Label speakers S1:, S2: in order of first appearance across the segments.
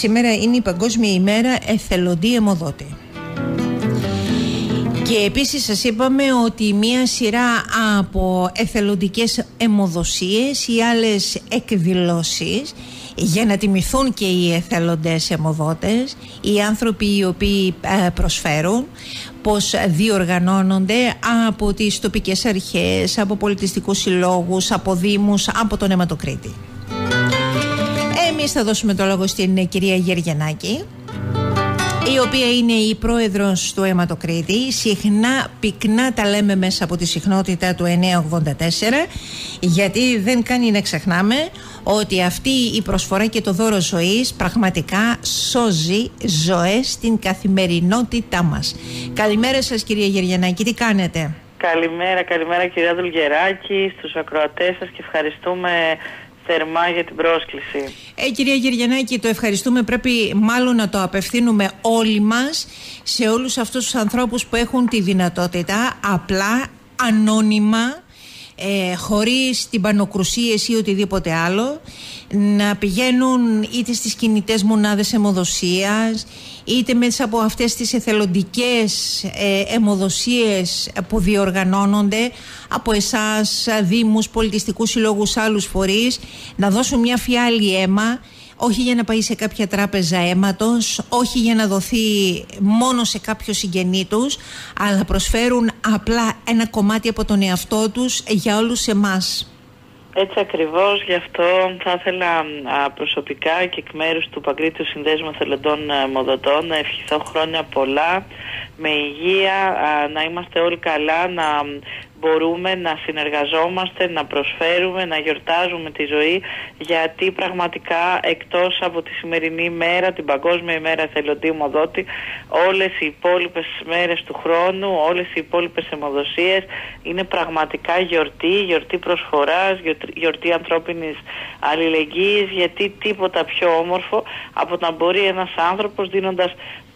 S1: σήμερα είναι η Παγκόσμια ημέρα εθελοντή αιμοδότη. Και επίσης σας είπαμε ότι μία σειρά από εθελοντικές αιμοδοσίες ή άλλες εκδηλώσεις για να τιμηθούν και οι εθελοντές αιμοδότες, οι άνθρωποι οι οποίοι προσφέρουν, πως διοργανώνονται από τις τοπικές αρχές, από πολιτιστικούς συλλόγους, από δήμους, από τον αιματοκρίτη. Εμείς θα δώσουμε το λόγο στην κυρία Γεργενάκη, η οποία είναι η πρόεδρος του αιματοκρίτη. Συχνά, πυκνά τα λέμε μέσα από τη συχνότητα του 984, γιατί δεν κάνει να ξεχνάμε ότι αυτή η προσφορά και το δώρο ζωής πραγματικά σώζει ζωές στην καθημερινότητά μας. Καλημέρα σας κυρία Γεργενάκη, τι κάνετε?
S2: Καλημέρα κυρία Δουλγεράκη, στους ακροατές σας, και ευχαριστούμε θερμά για την πρόσκληση.
S1: Κυρία Γεργενάκη, το ευχαριστούμε, πρέπει μάλλον να το απευθύνουμε όλοι μας σε όλους αυτούς τους ανθρώπους που έχουν τη δυνατότητα απλά, ανώνυμα, χωρίς την πανοκρουσίες ή οτιδήποτε άλλο, να πηγαίνουν είτε στις κινητές μονάδες αιμοδοσίας, είτε μέσα από αυτές τις εθελοντικές αιμοδοσίες που διοργανώνονται από εσάς, δήμους, πολιτιστικούς συλλόγους, άλλους φορείς, να δώσουν μια φιάλη αίμα, όχι για να πάει σε κάποια τράπεζα αίματος, όχι για να δοθεί μόνο σε κάποιο συγγενή τους, αλλά προσφέρουν απλά ένα κομμάτι από τον εαυτό τους για όλους εμάς.
S2: Έτσι ακριβώς, γι' αυτό θα ήθελα προσωπικά και εκ μέρους του Παγκρίτιου Συνδέσμου Εθελοντών Αιμοδοτών να ευχηθώ χρόνια πολλά, με υγεία, να είμαστε όλοι καλά, να μπορούμε να συνεργαζόμαστε, να προσφέρουμε, να γιορτάζουμε τη ζωή, γιατί πραγματικά εκτός από τη σημερινή μέρα, την Παγκόσμια ημέρα εθελοντή αιμοδότη, όλες οι υπόλοιπες μέρες του χρόνου, όλες οι υπόλοιπες αιμοδοσίες είναι πραγματικά γιορτή προσφοράς, γιορτή ανθρώπινης αλληλεγγύης, γιατί τίποτα πιο όμορφο από να μπορεί ένας άνθρωπος, δίνοντας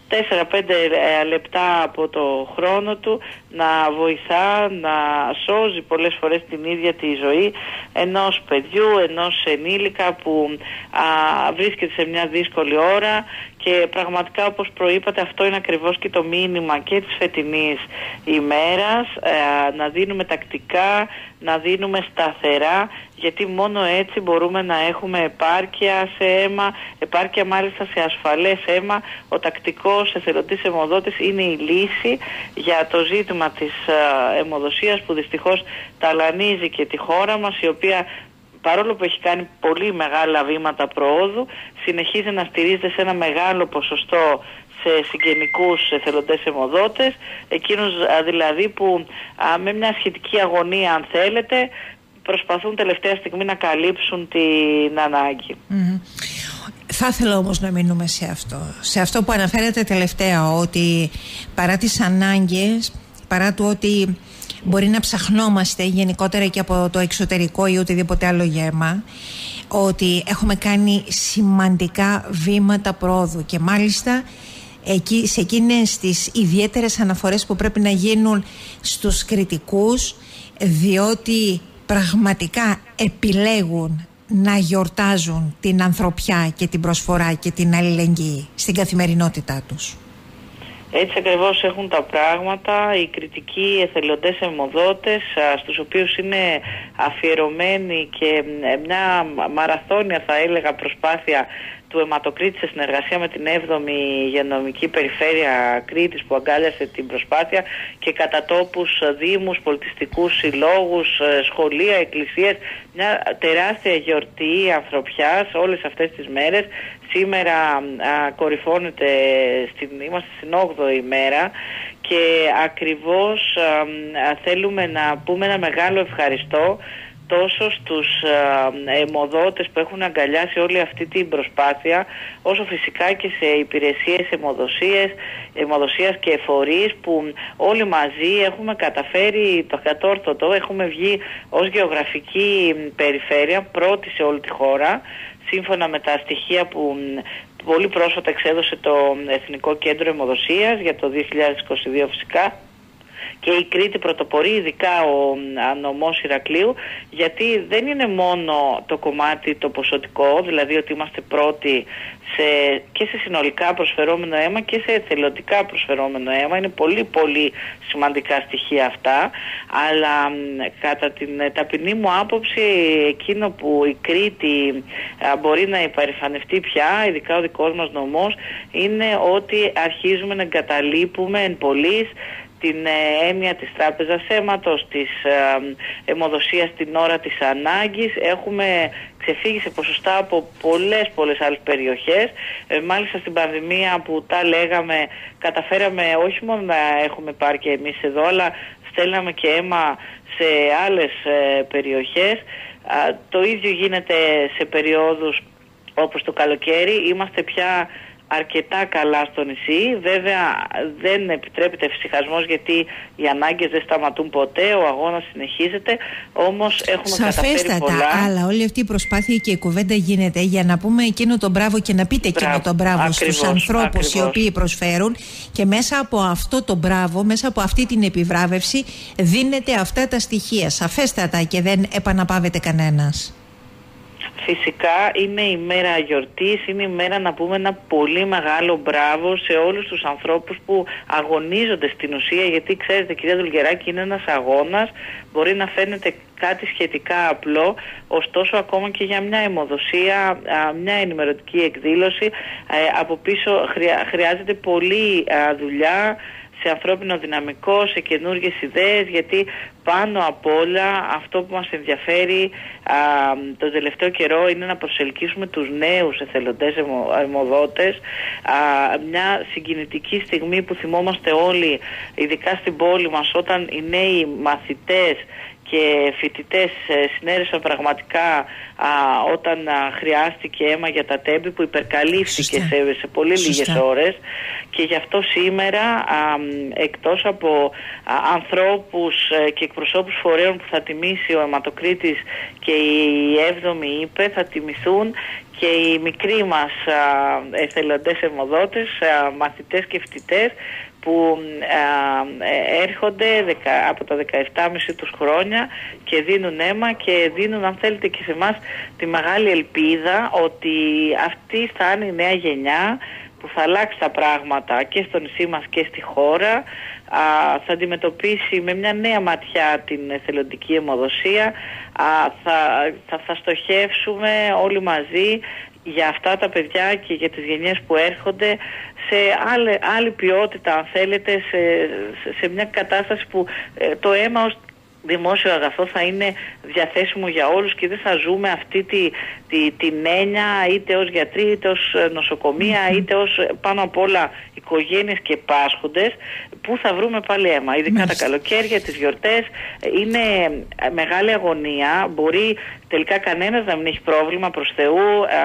S2: 4-5 λεπτά από το χρόνο του, να βοηθά, να σώζει πολλές φορές την ίδια τη ζωή ενός παιδιού, ενός ενήλικα που βρίσκεται σε μια δύσκολη ώρα. Και πραγματικά, όπως προείπατε, αυτό είναι ακριβώς και το μήνυμα και της φετινής ημέρας, να δίνουμε τακτικά, να δίνουμε σταθερά, γιατί μόνο έτσι μπορούμε να έχουμε επάρκεια σε αίμα, επάρκεια μάλιστα σε ασφαλές αίμα. Ο τακτικός εθελοντής αιμοδότης είναι η λύση για το ζήτημα της αιμοδοσίας, που δυστυχώς ταλανίζει και τη χώρα μας, η οποία, παρόλο που έχει κάνει πολύ μεγάλα βήματα προόδου, συνεχίζει να στηρίζεται σε ένα μεγάλο ποσοστό σε συγγενικούς εθελοντές αιμοδότες, εκείνους δηλαδή που με μια σχετική αγωνία, αν θέλετε, προσπαθούν τελευταία στιγμή να καλύψουν την ανάγκη.
S1: Θα ήθελα όμως να μείνουμε σε αυτό που αναφέρατε τελευταία, ότι παρά τις ανάγκες, παρά το ότι μπορεί να ψαχνόμαστε γενικότερα και από το εξωτερικό ή οτιδήποτε άλλο γεύμα, ότι έχουμε κάνει σημαντικά βήματα πρόοδου, και μάλιστα σε εκείνες τις ιδιαίτερες αναφορές που πρέπει να γίνουν στους κριτικούς, διότι πραγματικά επιλέγουν να γιορτάζουν την ανθρωπιά και την προσφορά και την αλληλεγγύη στην καθημερινότητά τους.
S2: Έτσι ακριβώς έχουν τα πράγματα. Οι κριτικοί εθελοντές αιμοδότες, στους οποίους είναι αφιερωμένη και μια μαραθώνια, θα έλεγα, προσπάθεια του αιματοκρίτη σε συνεργασία με την 7η Υγειονομική Περιφέρεια Κρήτης, που αγκάλιασε την προσπάθεια, και κατά τόπους δήμους, πολιτιστικούς συλλόγους, σχολεία, εκκλησίες, μια τεράστια γιορτή ανθρωπιάς όλες αυτές τις μέρες. Σήμερα κορυφώνεται, είμαστε στην 8η μέρα, και ακριβώς θέλουμε να πούμε ένα μεγάλο ευχαριστώ τόσο στους αιμοδότες που έχουν αγκαλιάσει όλη αυτή την προσπάθεια, όσο φυσικά και σε υπηρεσίες αιμοδοσίας και φορείς, που όλοι μαζί έχουμε καταφέρει το κατόρθωτο. Έχουμε βγει ως γεωγραφική περιφέρεια πρώτη σε όλη τη χώρα, σύμφωνα με τα στοιχεία που πολύ πρόσφατα εξέδωσε το Εθνικό Κέντρο Αιμοδοσίας για το 2022 φυσικά. και η Κρήτη πρωτοπορεί, ειδικά ο νομός Ηρακλείου, γιατί δεν είναι μόνο το κομμάτι το ποσοτικό, δηλαδή ότι είμαστε πρώτοι και σε συνολικά προσφερόμενο αίμα και σε εθελοντικά προσφερόμενο αίμα. Είναι πολύ πολύ σημαντικά στοιχεία αυτά, αλλά κατά την ταπεινή μου άποψη, εκείνο που η Κρήτη μπορεί να υπερηφανευτεί πια, ειδικά ο δικός μας νομός, είναι ότι αρχίζουμε να εγκαταλείπουμε εν πολλοίς την έννοια της τράπεζας αίματος, της αιμοδοσίας την ώρα της ανάγκης. Έχουμε ξεφύγει σε ποσοστά από πολλές άλλες περιοχές. Μάλιστα στην πανδημία που τα λέγαμε, καταφέραμε όχι μόνο να έχουμε πάρει εμείς εδώ, αλλά στέλναμε και αίμα σε άλλες περιοχές. Το ίδιο γίνεται σε περιόδους όπως το καλοκαίρι. Είμαστε πια αρκετά καλά στο νησί. Βέβαια δεν επιτρέπεται εφησυχασμός, γιατί οι ανάγκες δεν σταματούν ποτέ, ο αγώνας συνεχίζεται, όμως έχουμε καταφέρει πολλά.
S1: Αλλά όλη αυτή η προσπάθεια και η κουβέντα γίνεται για να πούμε εκείνο τον μπράβο και να πείτε εκείνο τον μπράβο στους ανθρώπους οι οποίοι προσφέρουν, και μέσα από αυτό το μπράβο, μέσα από αυτή την επιβράβευση δίνεται αυτά τα στοιχεία σαφέστατα και δεν επαναπάβεται κανένας.
S2: Φυσικά είναι η μέρα γιορτής, είναι η μέρα να πούμε ένα πολύ μεγάλο μπράβο σε όλους τους ανθρώπους που αγωνίζονται στην ουσία, γιατί ξέρετε κυρία Δουλγεράκη, είναι ένας αγώνας, μπορεί να φαίνεται κάτι σχετικά απλό, ωστόσο ακόμα και για μια αιμοδοσία, μια ενημερωτική εκδήλωση, από πίσω χρειάζεται πολλή δουλειά, σε ανθρώπινο δυναμικό, σε καινούργιες ιδέες, γιατί πάνω απ' όλα αυτό που μας ενδιαφέρει τον τελευταίο καιρό είναι να προσελκύσουμε τους νέους εθελοντές αιμοδότες. Μια συγκινητική στιγμή που θυμόμαστε όλοι, ειδικά στην πόλη μας, όταν οι νέοι μαθητές και φοιτητές συνέρεσαν πραγματικά όταν χρειάστηκε αίμα για τα τέμπη, που υπερκαλύφθηκε σε πολύ λίγες ώρες, και γι' αυτό σήμερα εκτός από ανθρώπους και εκπροσώπους φορέων που θα τιμήσει ο αιματοκρίτης και η 7η ΥΠΕ, θα τιμηθούν και οι μικροί μας εθελοντές αιμοδότες, μαθητές και φοιτητές, που έρχονται από τα 17,5 τους χρόνια και δίνουν αίμα και δίνουν, αν θέλετε, και σε εμάς τη μεγάλη ελπίδα ότι αυτή θα είναι η νέα γενιά που θα αλλάξει τα πράγματα και στο νησί μας και στη χώρα, θα αντιμετωπίσει με μια νέα ματιά την εθελοντική αιμοδοσία, θα στοχεύσουμε όλοι μαζί για αυτά τα παιδιά και για τις γενιές που έρχονται σε άλλη ποιότητα, αν θέλετε, σε μια κατάσταση που το αίμα ως δημόσιο αγαθό θα είναι διαθέσιμο για όλους και δεν θα ζούμε αυτή την έννοια είτε ως γιατροί, είτε ως νοσοκομεία, είτε ως πάνω απ' όλα οικογένειες και πάσχοντες, που θα βρούμε πάλι αίμα. Ειδικά τα καλοκαίρια, τις γιορτές, είναι μεγάλη αγωνία. Μπορεί τελικά κανένας να μην έχει πρόβλημα, προς Θεού,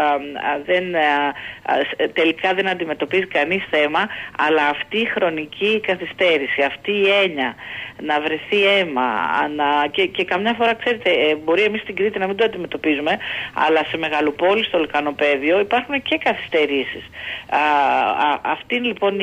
S2: τελικά δεν αντιμετωπίζει κανείς θέμα, αλλά αυτή η χρονική καθυστέρηση, αυτή η έννοια να βρεθεί αίμα, και καμιά φορά, ξέρετε, μπορεί εμείς στην Κρήτη να μην το αντιμετωπίζουμε, αλλά σε μεγαλοπόλεις, στο Λεκανοπαίδιο, υπάρχουν και καθυστερήσεις. Αυτή λοιπόν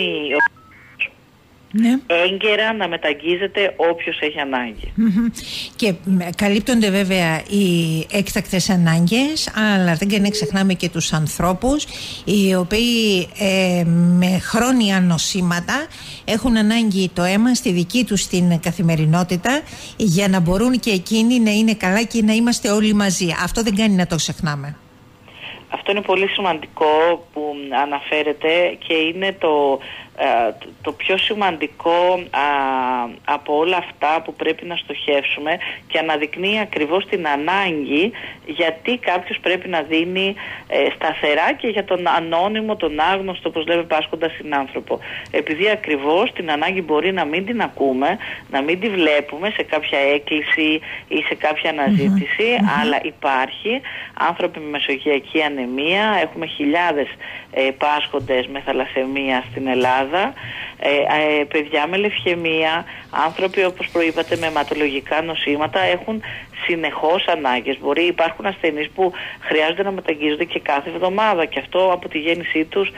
S2: έγκαιρα να μεταγγίζεται όποιος έχει ανάγκη.
S1: Και καλύπτονται βέβαια οι έκτακτες ανάγκες, αλλά δεν ξεχνάμε και τους ανθρώπους οι οποίοι με χρόνια νοσήματα έχουν ανάγκη το αίμα στη δική τους την καθημερινότητα, για να μπορούν και εκείνοι να είναι καλά και να είμαστε όλοι μαζί. Αυτό δεν κάνει να το ξεχνάμε.
S2: Αυτό είναι πολύ σημαντικό που αναφέρετε, και είναι το πιο σημαντικό από όλα αυτά που πρέπει να στοχεύσουμε, και αναδεικνύει ακριβώς την ανάγκη γιατί κάποιος πρέπει να δίνει σταθερά και για τον ανώνυμο, τον άγνωστο, όπως λέμε, πάσχοντα συνάνθρωπο. Επειδή ακριβώς την ανάγκη μπορεί να μην την ακούμε, να μην τη βλέπουμε σε κάποια έκκληση ή σε κάποια αναζήτηση, αλλά υπάρχει άνθρωποι με μεσογειακή ανεργία ανεμία, έχουμε χιλιάδες πάσχοντες με θαλασσαιμία στην Ελλάδα, παιδιά με λευχαιμία, άνθρωποι όπως προείπατε με αιματολογικά νοσήματα έχουν συνεχώς ανάγκες. Υπάρχουν ασθενείς που χρειάζονται να μεταγγίζονται και κάθε εβδομάδα, και αυτό από τη γέννησή τους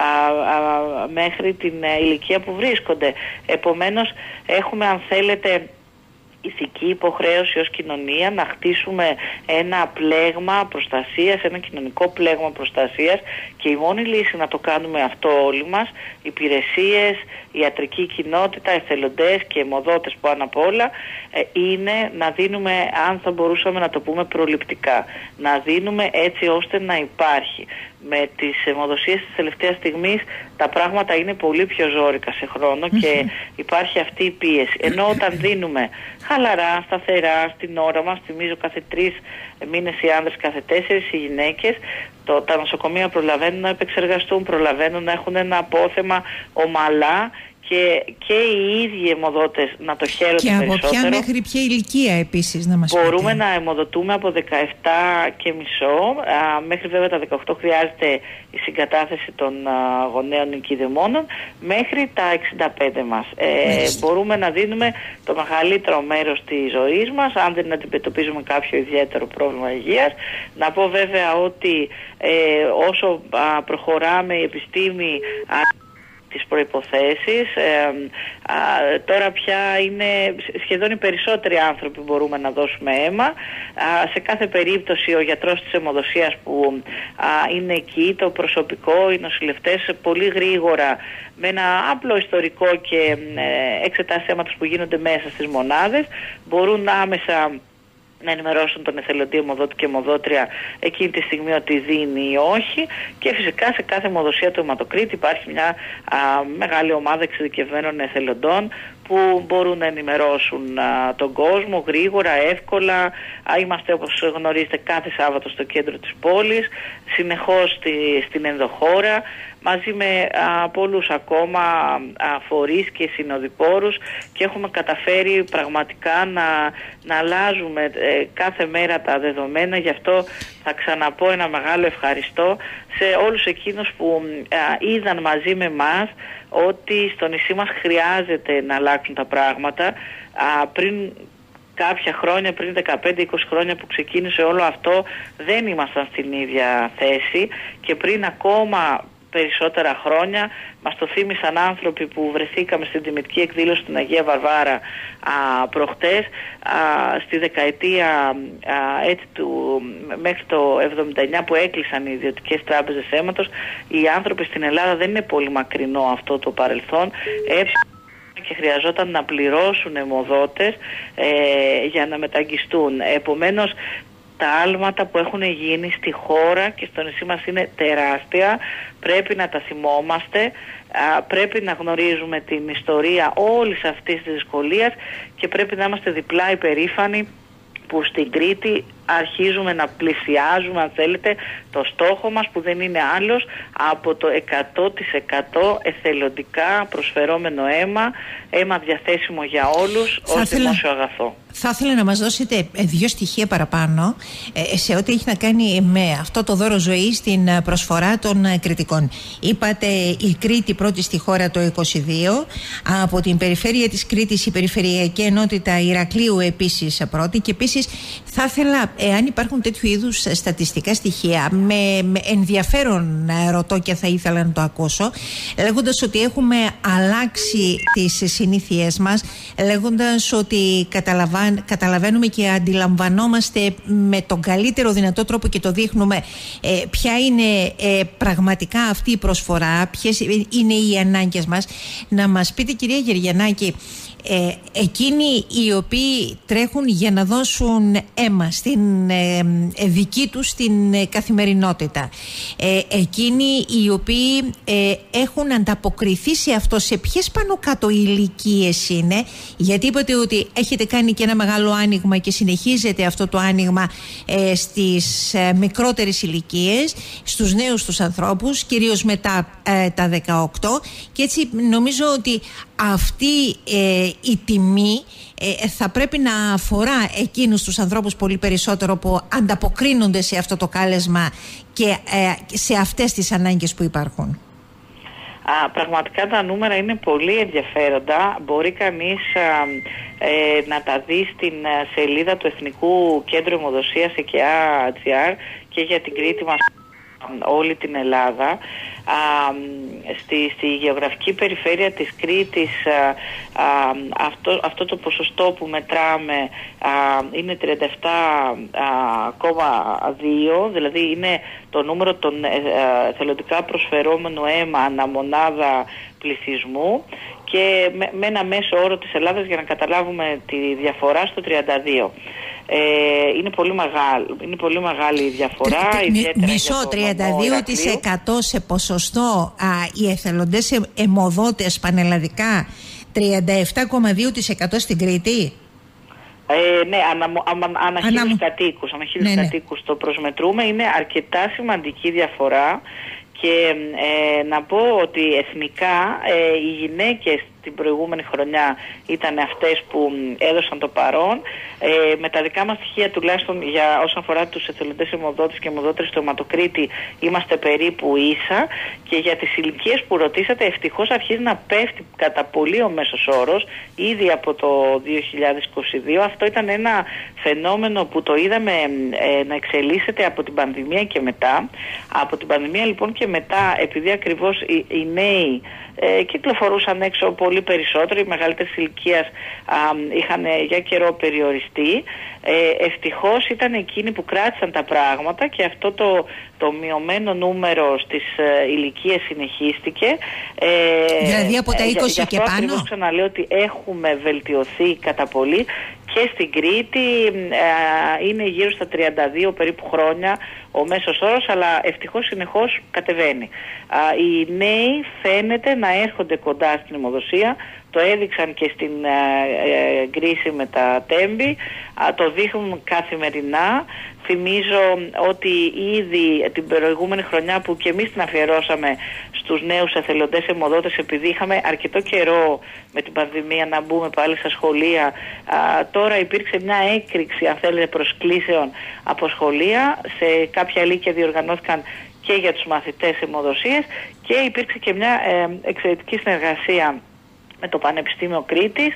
S2: μέχρι την ηλικία που βρίσκονται. Επομένως έχουμε, αν θέλετε, ηθική υποχρέωση ως κοινωνία να χτίσουμε ένα πλέγμα προστασίας, ένα κοινωνικό πλέγμα προστασίας, και η μόνη λύση να το κάνουμε αυτό όλοι μας, υπηρεσίες, ιατρική κοινότητα, εθελοντές και αιμοδότες πάνω απ' όλα, είναι να δίνουμε, αν θα μπορούσαμε να το πούμε προληπτικά, να δίνουμε έτσι ώστε να υπάρχει. Με τις αιμοδοσίες της τελευταίας στιγμής τα πράγματα είναι πολύ πιο ζόρικα σε χρόνο και υπάρχει αυτή η πίεση. Ενώ όταν δίνουμε χαλαρά, σταθερά, στην ώρα μας, θυμίζω κάθε 3 μήνες οι άνδρες, κάθε 4 οι γυναίκες, τα νοσοκομεία προλαβαίνουν να επεξεργαστούν, προλαβαίνουν να έχουν ένα απόθεμα ομαλά, και οι ίδιοι αιμοδότες να το χαίρονται περισσότερο.
S1: Και από ποια μέχρι ποια ηλικία επίσης να μας πείτε?
S2: Μπορούμε να αιμοδοτούμε από 17,5 μέχρι βέβαια τα 18 χρειάζεται η συγκατάθεση των γονέων οικειδαιμόνων, μέχρι τα 65 μας. Μπορούμε να δίνουμε το μεγαλύτερο μέρος της ζωής μας, αν δεν αντιμετωπίζουμε κάποιο ιδιαίτερο πρόβλημα υγείας. Να πω βέβαια ότι όσο προχωράμε, η επιστήμη τις προϋποθέσεις, τώρα πια είναι σχεδόν οι περισσότεροι άνθρωποι μπορούμε να δώσουμε αίμα. Σε κάθε περίπτωση ο γιατρός της αιμοδοσίας που είναι εκεί, το προσωπικό, οι νοσηλευτές, πολύ γρήγορα με ένα απλό ιστορικό και εξετάσεις αίματος που γίνονται μέσα στις μονάδες, μπορούν άμεσα να ενημερώσουν τον εθελοντή, αιμοδότη και αιμοδότρια εκείνη τη στιγμή ότι δίνει ή όχι, και φυσικά σε κάθε αιμοδοσία του αιματοκρίτη υπάρχει μια μεγάλη ομάδα εξειδικευμένων εθελοντών που μπορούν να ενημερώσουν τον κόσμο γρήγορα, εύκολα. Είμαστε, όπως γνωρίζετε, κάθε Σάββατο στο κέντρο της πόλης, συνεχώς στην ενδοχώρα, μαζί με πολλούς ακόμα φορείς και συνοδοιπόρους, και έχουμε καταφέρει πραγματικά να αλλάζουμε κάθε μέρα τα δεδομένα. Γι' αυτό θα ξαναπώ ένα μεγάλο ευχαριστώ σε όλους εκείνους που είδαν μαζί με μας ότι στο νησί μας χρειάζεται να αλλάξουν τα πράγματα. Πριν κάποια χρόνια, πριν 15-20 χρόνια που ξεκίνησε όλο αυτό, δεν ήμασταν στην ίδια θέση, και πριν ακόμα περισσότερα χρόνια μας το θύμισαν άνθρωποι που βρεθήκαμε στην τιμητική εκδήλωση στην Αγία Βαρβάρα προχτές, στη δεκαετία μέχρι το 79 που έκλεισαν οι ιδιωτικές τράπεζες αίματος. Οι άνθρωποι στην Ελλάδα, δεν είναι πολύ μακρινό αυτό το παρελθόν, και χρειαζόταν να πληρώσουν αιμοδότες για να μεταγγιστούν. Επομένως, τα άλματα που έχουν γίνει στη χώρα και στο νησί μας είναι τεράστια. Πρέπει να τα θυμόμαστε, πρέπει να γνωρίζουμε την ιστορία όλης αυτής της δυσκολίας, και πρέπει να είμαστε διπλά υπερήφανοι που στην Κρήτη αρχίζουμε να πλησιάζουμε, αν θέλετε, το στόχο μας, που δεν είναι άλλος από το 100% εθελοντικά προσφερόμενο αίμα διαθέσιμο για όλους ως δημόσιο αγαθό.
S1: Θα ήθελα να μας δώσετε 2 στοιχεία παραπάνω σε ό,τι έχει να κάνει με αυτό το δώρο ζωής στην προσφορά των Κρητικών. Είπατε η Κρήτη πρώτη στη χώρα το 22, από την περιφέρεια της Κρήτης η Περιφερειακή Ενότητα Ηρακλείου επίσης πρώτη, και επίσης θα ήθελα, εάν υπάρχουν τέτοιου είδους στατιστικά στοιχεία, με ενδιαφέρον ρωτώ και θα ήθελα να το ακούσω, λέγοντας ότι έχουμε αλλάξει τις συνήθειές μας, λέγοντας ότι καταλαβαίνουμε και αντιλαμβανόμαστε με τον καλύτερο δυνατό τρόπο, και το δείχνουμε ποια είναι πραγματικά αυτή η προσφορά, ποιες είναι οι ανάγκες μας. Να μας πείτε, κυρία Γεργιανάκη, εκείνοι οι οποίοι τρέχουν για να δώσουν αίμα στην δική τους την καθημερινότητα, εκείνοι οι οποίοι έχουν ανταποκριθεί σε αυτό, σε ποιες πάνω κάτω ηλικίες είναι? Γιατί είπατε ότι έχετε κάνει και ένα μεγάλο άνοιγμα και συνεχίζεται αυτό το άνοιγμα στις μικρότερες ηλικίες, στους νέους τους ανθρώπους, κυρίως μετά τα 18, και έτσι νομίζω ότι αυτοί η τιμή θα πρέπει να αφορά εκείνους τους ανθρώπους πολύ περισσότερο που ανταποκρίνονται σε αυτό το κάλεσμα και σε αυτές τις ανάγκες που υπάρχουν.
S2: Πραγματικά τα νούμερα είναι πολύ ενδιαφέροντα. Μπορεί κανείς να τα δει στην σελίδα του Εθνικού Κέντρου Αιμοδοσίας ΕΚΕΑ.gr και για την Κρήτη μας όλη την Ελλάδα. Στη γεωγραφική περιφέρεια της Κρήτης αυτό το ποσοστό που μετράμε είναι 37,2, δηλαδή είναι το νούμερο των εθελοντικά προσφερόμενου αίμα ανά μονάδα πληθυσμού και με ένα μέσο όρο της Ελλάδας, για να καταλάβουμε τη διαφορά, στο 32. Είναι πολύ μεγάλη η διαφορά.
S1: Μισό, 32% σε ποσοστό οι εθελοντές αιμοδότες πανελλαδικά, 37,2% στην Κρήτη.
S2: Ναι, ανά χίλιους κατοίκους το προσμετρούμε. Είναι αρκετά σημαντική διαφορά και να πω ότι εθνικά οι γυναίκες την προηγούμενη χρονιά ήταν αυτές που έδωσαν το παρόν. Με τα δικά μας στοιχεία, τουλάχιστον για όσον αφορά τους εθελοντές αιμοδότες και αιμοδότες στο αιματοκρίτη, είμαστε περίπου ίσα, και για τις ηλικίες που ρωτήσατε, ευτυχώς αρχίζει να πέφτει κατά πολύ ο μέσος όρος ήδη από το 2022. Αυτό ήταν ένα φαινόμενο που το είδαμε να εξελίσσεται από την πανδημία και μετά. Από την πανδημία λοιπόν και μετά, επειδή ακριβώς οι νέοι κυκλοφορούσαν έξω πολύ περισσότερο, οι μεγαλύτερης ηλικίας είχαν για καιρό περιοριστεί, ευτυχώς ήταν εκείνοι που κράτησαν τα πράγματα και αυτό το μειωμένο νούμερο στις ηλικίες συνεχίστηκε.
S1: Δηλαδή από τα 20 και πάνω.
S2: Ακριβώς ξαναλέω ότι έχουμε βελτιωθεί κατά πολύ και στην Κρήτη είναι γύρω στα 32 περίπου χρόνια ο μέσος όρος, αλλά ευτυχώς συνεχώς κατεβαίνει. Οι νέοι φαίνεται να έρχονται κοντά στην αιμοδοσία, το έδειξαν και στην κρίση με τα τέμπη, το δείχνουν καθημερινά. Θυμίζω ότι ήδη την προηγούμενη χρονιά που και εμείς την αφιερώσαμε στους νέους εθελοντές αιμοδότες, επειδή είχαμε αρκετό καιρό με την πανδημία να μπούμε πάλι στα σχολεία, τώρα υπήρξε μια έκρηξη, αν θέλετε, προσκλήσεων από σχολεία. Σε κάποια λύκεια διοργανώθηκαν και για τους μαθητές αιμοδοσίες και υπήρξε και μια εξαιρετική συνεργασία με το Πανεπιστήμιο Κρήτης.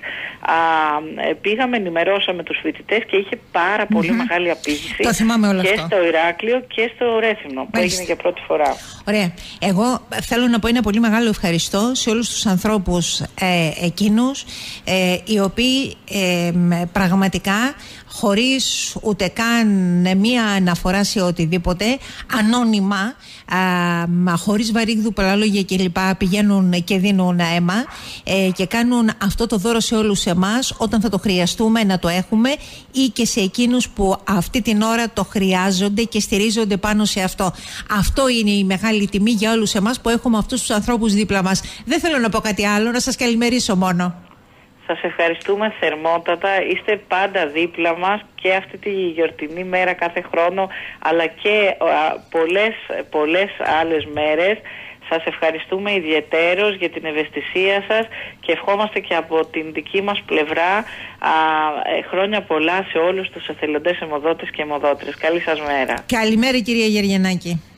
S2: Πήγαμε, ενημερώσαμε τους φοιτητές και είχε πάρα πολύ μεγάλη απήχηση.
S1: Το θυμάμαι όλο
S2: και
S1: αυτό.
S2: Στο Ηράκλειο και στο Ρέθυμνο, που έγινε για πρώτη φορά.
S1: Ωραία. Εγώ θέλω να πω ένα πολύ μεγάλο ευχαριστώ σε όλους τους ανθρώπους εκείνους οι οποίοι πραγματικά, χωρίς ούτε καν μία αναφορά σε οτιδήποτε, ανώνυμα, χωρίς βαρύγδου λόγια κλπ, πηγαίνουν και δίνουν αίμα και κάνουν αυτό το δώρο σε όλους εμάς όταν θα το χρειαστούμε να το έχουμε, ή και σε εκείνους που αυτή την ώρα το χρειάζονται και στηρίζονται πάνω σε αυτό. Αυτό είναι η μεγάλη τιμή για όλους εμάς που έχουμε αυτούς τους ανθρώπους δίπλα μας. Δεν θέλω να πω κάτι άλλο, να σας καλημερίσω μόνο.
S2: Σας ευχαριστούμε θερμότατα. Είστε πάντα δίπλα μας και αυτή τη γιορτινή μέρα κάθε χρόνο, αλλά και πολλές άλλες μέρες. Σας ευχαριστούμε ιδιαιτέρως για την ευαισθησία σας και ευχόμαστε και από την δική μας πλευρά χρόνια πολλά σε όλους τους εθελοντές αιμοδότες και αιμοδότρες. Καλή σας μέρα.
S1: Καλημέρα κυρία Γεργενάκη.